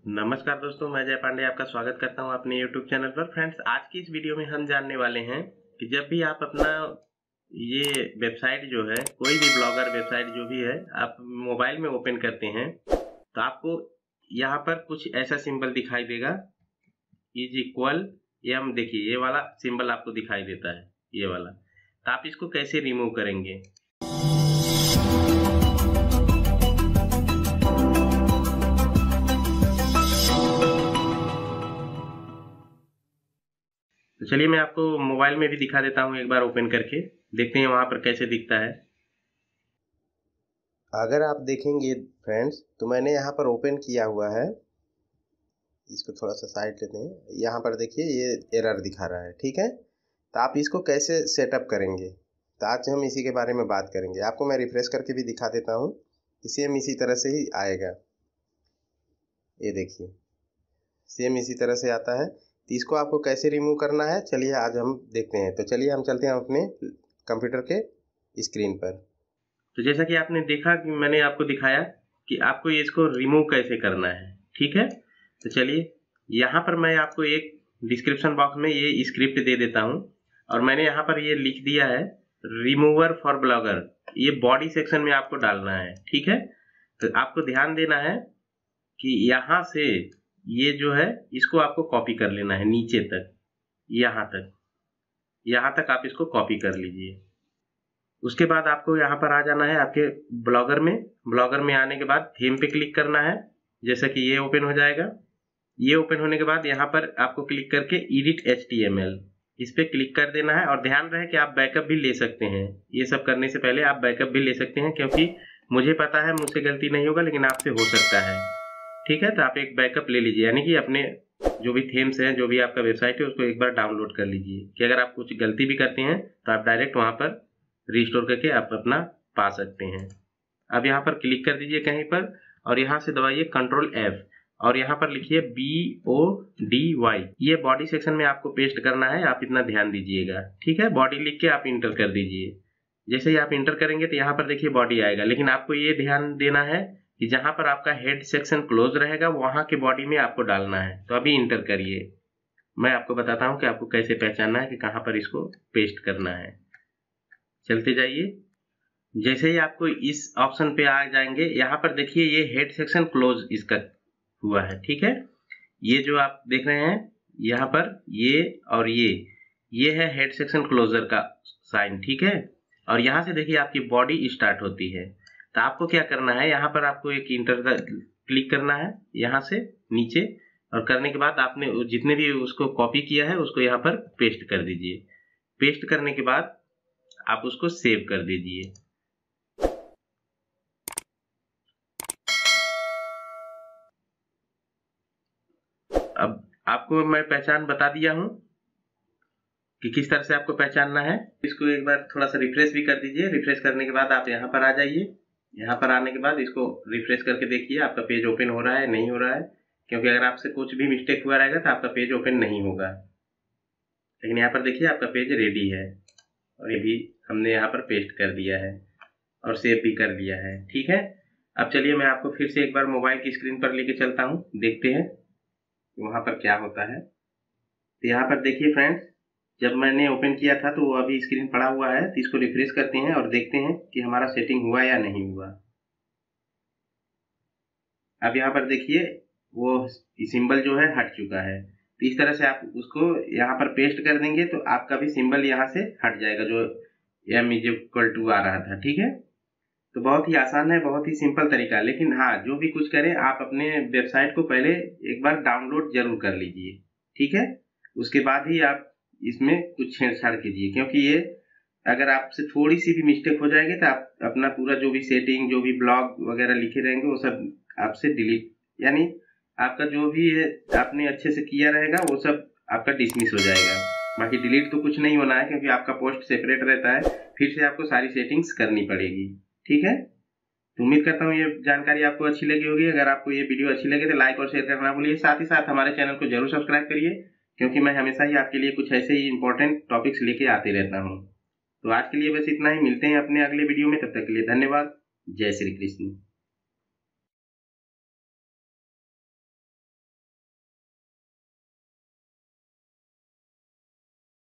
नमस्कार दोस्तों, मैं जय पांडे आपका स्वागत करता हूं अपने YouTube चैनल पर। फ्रेंड्स, आज की इस वीडियो में हम जानने वाले हैं कि जब भी आप अपना ये वेबसाइट जो है, कोई भी ब्लॉगर वेबसाइट जो भी है, आप मोबाइल में ओपन करते हैं तो आपको यहाँ पर कुछ ऐसा सिंबल दिखाई देगा, इज इक्वल एम। देखिए, ये वाला सिंबल आपको दिखाई देता है, ये वाला। तो आप इसको कैसे रिमूव करेंगे? तो चलिए मैं आपको मोबाइल में भी दिखा देता हूँ, एक बार ओपन करके देखते हैं वहां पर कैसे दिखता है। अगर आप देखेंगे फ्रेंड्स, तो मैंने यहाँ पर ओपन किया हुआ है। इसको थोड़ा सा साइड लेते हैं। यहाँ पर देखिए, ये एरर दिखा रहा है। ठीक है, तो आप इसको कैसे सेटअप करेंगे, तो आज हम इसी के बारे में बात करेंगे। आपको मैं रिफ्रेश करके भी दिखा देता हूँ, सेम इसी तरह से ही आएगा। ये देखिए, सेम इसी तरह से आता है। तो इसको आपको कैसे रिमूव करना है, चलिए आज हम देखते हैं। तो चलिए हम चलते हैं अपने कंप्यूटर के स्क्रीन पर। तो जैसा कि आपने देखा कि मैंने आपको दिखाया कि आपको इसको रिमूव कैसे करना है। ठीक है, तो चलिए यहाँ पर मैं आपको एक डिस्क्रिप्शन बॉक्स में ये स्क्रिप्ट दे देता हूँ और मैंने यहाँ पर ये लिख दिया है, रिमूवर फॉर ब्लॉगर। ये बॉडी सेक्शन में आपको डालना है। ठीक है, तो आपको ध्यान देना है कि यहाँ से ये जो है इसको आपको कॉपी कर लेना है नीचे तक, यहाँ तक आप इसको कॉपी कर लीजिए। उसके बाद आपको यहाँ पर आ जाना है आपके ब्लॉगर में आने के बाद थीम पे क्लिक करना है। जैसा कि ये ओपन हो जाएगा। ये ओपन होने के बाद यहाँ पर आपको क्लिक करके एडिट HTML इस पे क्लिक कर देना है। और ध्यान रहे कि आप बैकअप भी ले सकते हैं। ये सब करने से पहले आप बैकअप भी ले सकते हैं, क्योंकि मुझे पता है मुझसे गलती नहीं होगा, लेकिन आपसे हो सकता है। ठीक है, तो आप एक बैकअप ले लीजिए, यानी कि अपने जो भी थीम्स हैं, जो भी आपका वेबसाइट है, उसको एक बार डाउनलोड कर लीजिए कि अगर आप कुछ गलती भी करते हैं तो आप डायरेक्ट वहाँ पर रिस्टोर करके आप अपना पा सकते हैं। अब यहाँ पर क्लिक कर दीजिए कहीं पर और यहाँ से दबाइए Ctrl F और यहाँ पर लिखिए BODY। ये बॉडी सेक्शन में आपको पेस्ट करना है, आप इतना ध्यान दीजिएगा। ठीक है, बॉडी लिख के आप इंटर कर दीजिए। जैसे ही आप इंटर करेंगे तो यहाँ पर देखिए बॉडी आएगा, लेकिन आपको ये ध्यान देना है कि जहाँ पर आपका हेड सेक्शन क्लोज रहेगा वहाँ के बॉडी में आपको डालना है। तो अभी इंटर करिए, मैं आपको बताता हूँ कि आपको कैसे पहचानना है कि कहाँ पर इसको पेस्ट करना है। चलते जाइए। जैसे ही आपको इस ऑप्शन पे आ जाएंगे, यहाँ पर देखिए ये हेड सेक्शन क्लोज इसका हुआ है। ठीक है, ये जो आप देख रहे हैं यहाँ पर ये और ये है हेड सेक्शन क्लोजर का साइन। ठीक है, और यहाँ से देखिए आपकी बॉडी स्टार्ट होती है। तो आपको क्या करना है, यहाँ पर आपको एक इंटर का क्लिक करना है यहाँ से नीचे, और करने के बाद आपने जितने भी उसको कॉपी किया है उसको यहाँ पर पेस्ट कर दीजिए। पेस्ट करने के बाद आप उसको सेव कर दीजिए। अब आपको मैं पहचान बता दिया हूं कि किस तरह से आपको पहचानना है। इसको एक बार थोड़ा सा रिफ्रेश भी कर दीजिए। रिफ्रेश करने के बाद आप यहाँ पर आ जाइए। यहाँ पर आने के बाद इसको रिफ्रेश करके देखिए आपका पेज ओपन हो रहा है नहीं हो रहा है, क्योंकि अगर आपसे कुछ भी मिस्टेक हुआ रहेगा तो आपका पेज ओपन नहीं होगा। लेकिन यहाँ पर देखिए आपका पेज रेडी है और ये भी हमने यहाँ पर पेस्ट कर दिया है और सेव भी कर लिया है। ठीक है, अब चलिए मैं आपको फिर से एक बार मोबाइल की स्क्रीन पर लेके चलता हूँ, देखते हैं वहां पर क्या होता है। तो यहाँ पर देखिए फ्रेंड्स, जब मैंने ओपन किया था तो वो अभी स्क्रीन पड़ा हुआ है। तो इसको रिफ्रेश करते हैं और देखते हैं कि हमारा सेटिंग हुआ या नहीं हुआ। अब यहाँ पर देखिए वो सिंबल जो है हट चुका है। तो इस तरह से आप उसको यहाँ पर पेस्ट कर देंगे तो आपका भी सिंबल यहाँ से हट जाएगा, जो M=2 आ रहा था। ठीक है, तो बहुत ही आसान है, बहुत ही सिंपल तरीका है। लेकिन हाँ, जो भी कुछ करें आप अपने वेबसाइट को पहले एक बार डाउनलोड जरूर कर लीजिए। ठीक है, उसके बाद ही आप इसमें कुछ छेड़छाड़ कीजिए, क्योंकि ये अगर आपसे थोड़ी सी भी मिस्टेक हो जाएगी तो आप अपना पूरा जो भी सेटिंग, जो भी ब्लॉग वगैरह लिखे रहेंगे वो सब आपसे डिलीट, यानी आपका जो भी है आपने अच्छे से किया रहेगा वो सब आपका डिसमिस हो जाएगा। बाकी डिलीट तो कुछ नहीं होना है, क्योंकि आपका पोस्ट सेपरेट रहता है। फिर से आपको सारी सेटिंग्स करनी पड़ेगी। ठीक है, तो उम्मीद करता हूँ ये जानकारी आपको अच्छी लगी होगी। अगर आपको ये वीडियो अच्छी लगे तो लाइक और शेयर करना ना भूलिए। साथ ही साथ हमारे चैनल को जरूर सब्सक्राइब करिए, क्योंकि मैं हमेशा ही आपके लिए कुछ ऐसे ही इंपॉर्टेंट टॉपिक्स लेके आते रहता हूँ। तो आज के लिए बस इतना ही, मिलते हैं अपने अगले वीडियो में। तब तक के लिए धन्यवाद। जय श्री कृष्ण।